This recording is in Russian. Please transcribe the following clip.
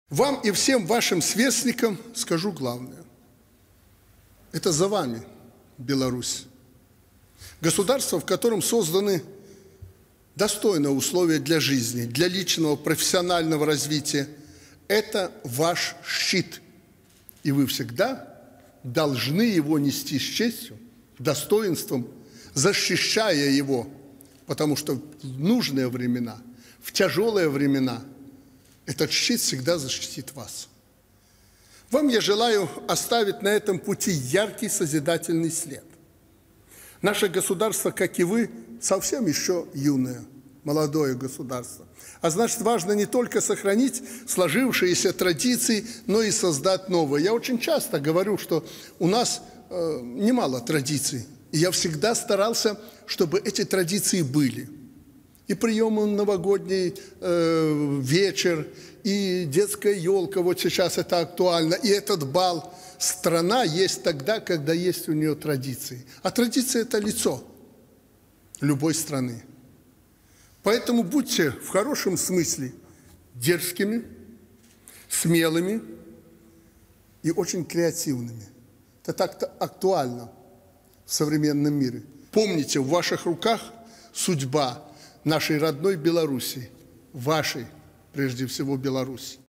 Вам и всем вашим сверстникам скажу главное. Это за вами, Беларусь. Государство, в котором созданы достойные условия для жизни, для личного, профессионального развития. Это ваш щит. И вы всегда должны его нести с честью, достоинством, защищая его. Потому что в нужные времена, в тяжелые времена этот щит всегда защитит вас. Вам я желаю оставить на этом пути яркий созидательный след. Наше государство, как и вы, совсем еще юное, молодое государство. А значит, важно не только сохранить сложившиеся традиции, но и создать новые. Я очень часто говорю, что у нас немало традиций. И я всегда старался, чтобы эти традиции были. И приемы новогодний вечер, и детская елка, вот сейчас это актуально, и этот бал. Страна есть тогда, когда есть у нее традиции. А традиция – это лицо любой страны. Поэтому будьте в хорошем смысле дерзкими, смелыми и очень креативными. Это так-то актуально в современном мире. Помните, в ваших руках судьба нашей родной Беларуси, вашей, прежде всего, Беларуси.